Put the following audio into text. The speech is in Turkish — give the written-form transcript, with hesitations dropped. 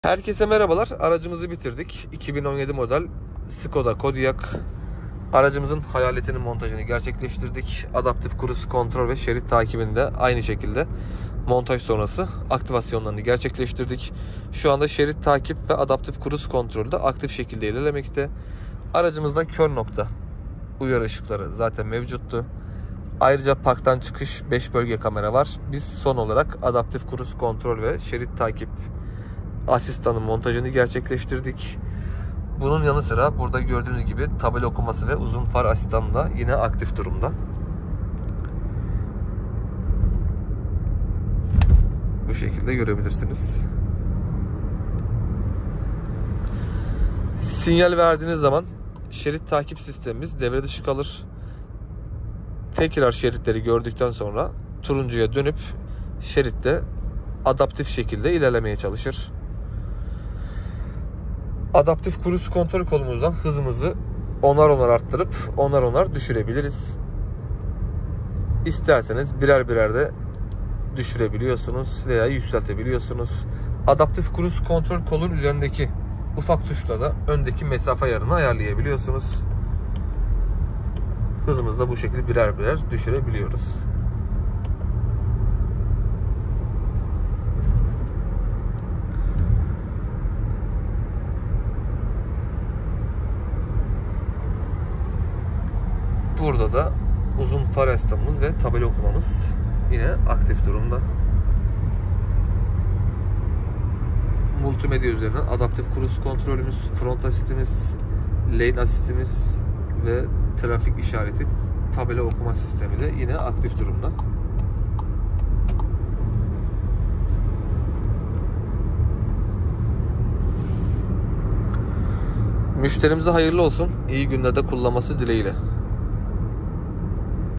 Herkese merhabalar. Aracımızı bitirdik. 2017 model Skoda Kodiaq. Aracımızın hayaletinin montajını gerçekleştirdik. Adaptif cruise kontrol ve şerit takibinde aynı şekilde montaj sonrası aktivasyonlarını gerçekleştirdik. Şu anda şerit takip ve adaptif cruise kontrolde aktif şekilde ilerlemekte. Aracımızda kör nokta uyarı ışıkları zaten mevcuttu. Ayrıca parktan çıkış 5 bölge kamera var. Biz son olarak adaptif cruise kontrol ve şerit takip asistanın montajını gerçekleştirdik. Bunun yanı sıra burada gördüğünüz gibi tabela okuması ve uzun far asistanı da yine aktif durumda. Bu şekilde görebilirsiniz. Sinyal verdiğiniz zaman şerit takip sistemimiz devre dışı kalır. Tekrar şeritleri gördükten sonra turuncuya dönüp şeritte adaptif şekilde ilerlemeye çalışır. Adaptif cruise kontrol kolumuzdan hızımızı onar arttırıp onar düşürebiliriz. İsterseniz birer birer de düşürebiliyorsunuz veya yükseltebiliyorsunuz. Adaptif cruise kontrol kolun üzerindeki ufak tuşla da öndeki mesafe ayarını ayarlayabiliyorsunuz. Hızımızı da bu şekilde birer birer düşürebiliyoruz. Burada da uzun far asistanımız ve tabela okumamız yine aktif durumda. Multimedya üzerinden adaptif cruise kontrolümüz, front asistimiz, lane asistimiz ve trafik işareti tabela okuma sistemi de yine aktif durumda. Müşterimize hayırlı olsun. İyi günlerde kullanması dileğiyle.